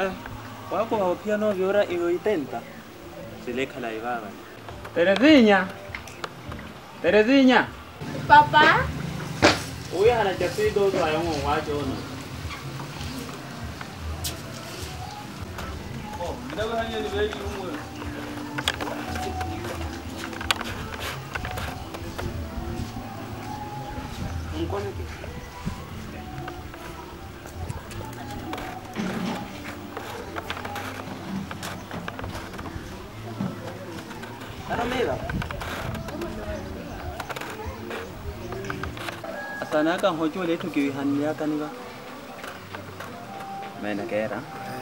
Wako pia no viora iyo itenta. Sileka la ibaba. Terezinha. Papá? Uya hana chasido to ayongo wacho no. Oh, ndaga hanya ni beji umwe. Mkono ki. Aramela. Asana ka hojo le to ki hanya kaniga. Mena kera.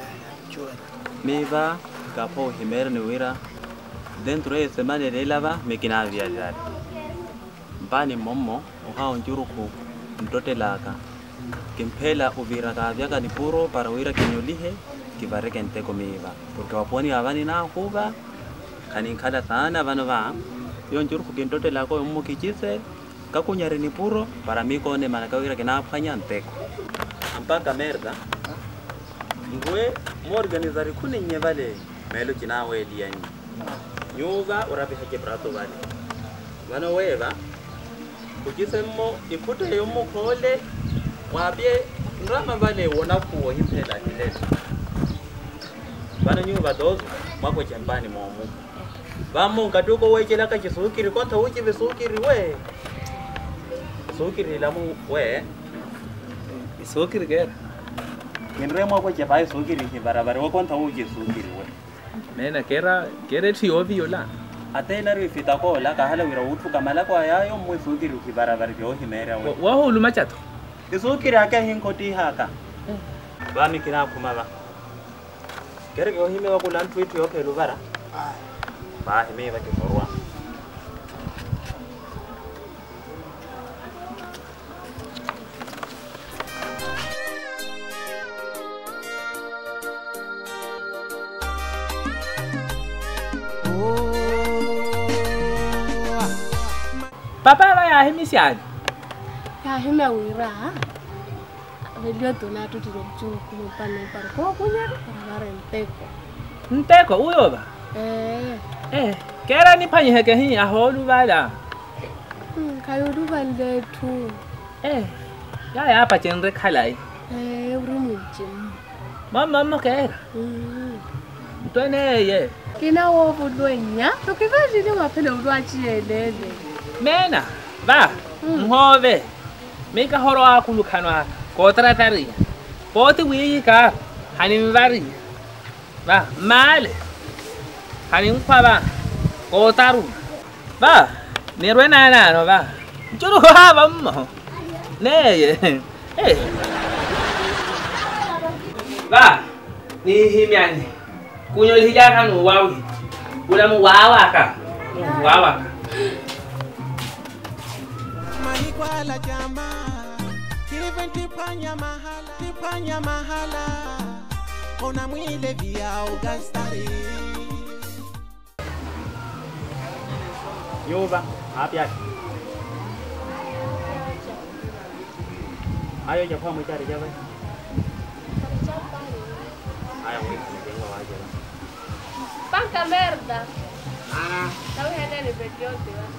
Meva kapo himer ni wira. Dentro de semana de lava me kina viajar. Bani mommo uha onjuruku ndote laka. Kimpela uvira ka viaga ni puro para wira kinyolihe kibareke nteko meva. Porque waponi avani na kuba kani kada sana vano va. Yo njuruku kindote lako yomo kichise kakunyare ni puro para miko ne manaka wira kina fanya nteko. Ampaka merda. Ngwe morganizari kuni nyevale melo kina wedi yani. Nyuga urabi hake brato vale. Vano weva kujisemmo ikute yomo kole wabie ndrama vale wona kuo himpela hilele. Vano nyuga dozo mwako chambani momu. Vamo ngatuko wechela ka chisukiri konta uchi besukiri we. Sukiri lamu we. Sukiri gera. Kinremo kwa chepai sukiri barabara wakonta uchi sukiri we. Mena kera tiyo viola. Atena rifita ko la kahala wira utu kamala kwa yayo mwe sukiri ukibarabara yo himera we. Waho lumachato. Sukiri aka hinkoti haka. Bami kina kumaba. Kere ko hime wa kulan tweet yo ke lubara. Ba hime wa ke forwa. Papa vaya himisiani. Ya hime wira. Velio tona tu tiro chuku pano parko kunya para nteko. Nteko uyo ba. Kera ni panye heke hi aholu bala. Kayodu bande tu. Ya hapa chenre khalai. Urumujim. Mama kera. Ntone ye. Kina wo budwenya. Tukivaji ni mapele udwachielele. Mena va mhove meka horo akulukanwa kotra tari poti wi ka hanin vari va male hanin kwaba kotaru va nirwena na no va churu ha vammo ne va ni himyani kunyol hijaka no wawi ula mu wawa ka Wala jama Kiven tipanya mahala Ona mwile via ugastari Yuba, apya. Ayo jafa mu cari jabe. Ayo mu jengo aja. Panca merda. Tahu hene ni bediote wa.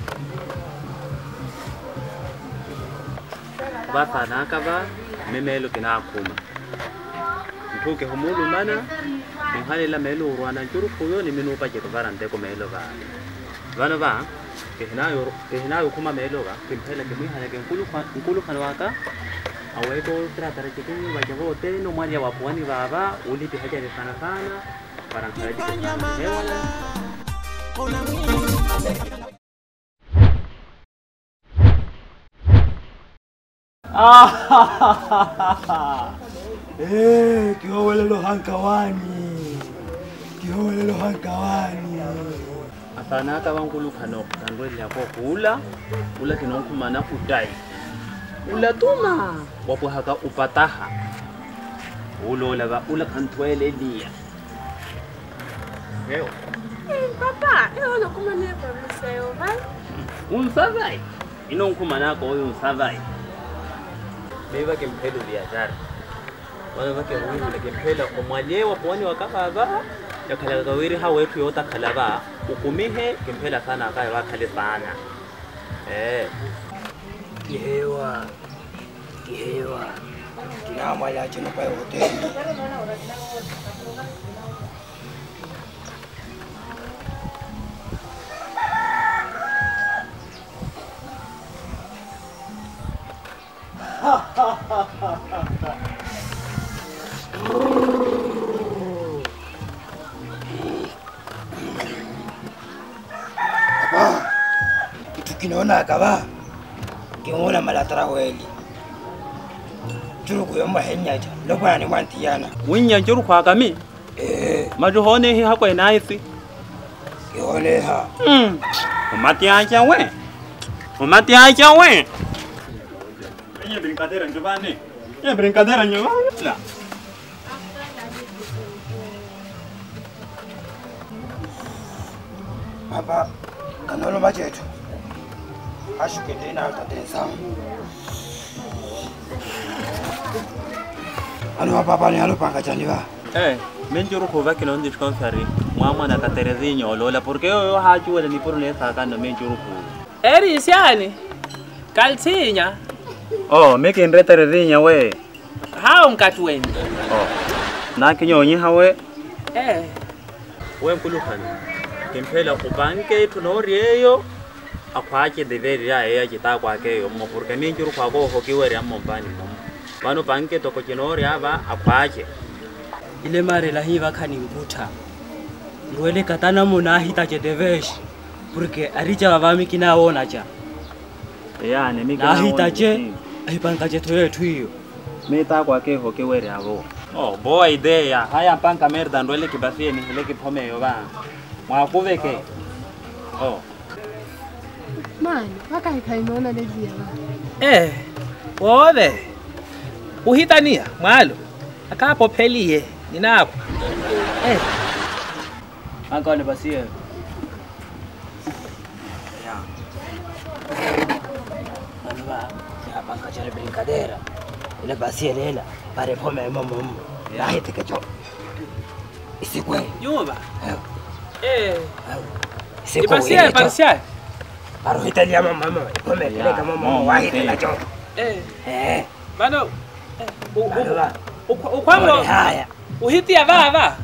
Bata nakaba memelo kina kuma. Ntuke humulu mana nhale la melo urwana njuru kuyo ni minupa jero barante ko melo ba. Bana ba kehinayo kuma melo ba kimpela kemi hana ke nkulu khanwaka awe ko tratara chikini bajabo te no maria wapwani baba ulipi haja ni sana para nkaraji hewa. Kiwele lo hankawani. Asana ka bankulu kano kandwele yako kula kinonkumana kudai. Ula tuma wapo haka upataha. Ula kantwele dia. Heo. Papa, lo kumane kwa mseo vai. Unsavai. Inonkumana ko unsavai. Beba kimpelo biashara. wale wake wawili lekempela omwalewa pwani wakakaba yakhala kawiri ha wetu yota khalaba ukumihe kempela sana akaye wakhale sana Kihewa kinama ya chino pa hoteli Tukinaona akaba kiona malatara weli Churuku yomba henyaja lokwana ni mwantiana winya njuru kwa kami majuhone hi hakwe naisi yone ha umati acha we Ye brincadeira Giovanni la Papa kanolo machecho ashuke tena utatensa Alo papa ni alo panga chaniva menjuru kuva kino ndi konferi mama na katerezinho lola porque eu hachu wala ni por nessa kana menjuru ku Eri isiani. Kaltinya. Meke nreterezinho we Hao mkatweni. Na kinyonyi hawe we mkulukana kempela kubanke tunoriyo akwache deveri ya kita kwake yo mo porque menjuru kwa go hokiwere amombani mo Wano banke toko chinori aba akwache ile mare la hiva kani nguta ngwele katana mona hita chedevesh porque aricha bavami kinaona cha yani mimi na hita che aipanka cheto yetu hiyo meta kwake hokiwere abo boy idea haya panka merda ndwele kibasie ni ile kipome yo ba mwakuveke Mani, waka ikainona lezi ya ba Wode. Uhitania mwalo. Akapo pelie ninapo. Anka ne basie ya Anva ya panka chale brincadeira ile basie lela pare pome mama la hite kecho isikwe Yuba. isikwe Ipasia. Paro hitalia mama pome peleka mama wahite na cho Bano. Ukwamo. Haya. Uhitia va.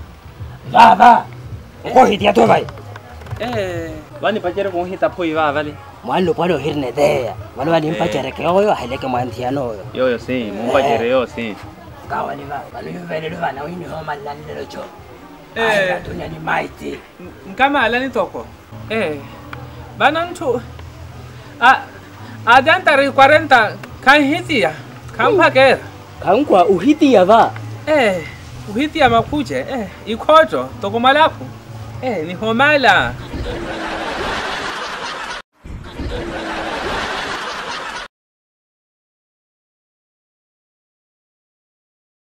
Uko hitia to vai. Wani pachere kuhita poi va vale Mwalo palo hirne dea. Wani mpachere kyo haleke mwantiano yo. Yo si mumpachere yo si Kawani va. Wani vele lwa na wini homa landelo cho. Tunya ni maiti. Nkama alani toko. Bana mtu. Adantari 40 kan hitia. Kampakera. Kankwa uhitia va. Uhitia makuje. Ikojo toko malapu. Ni homala.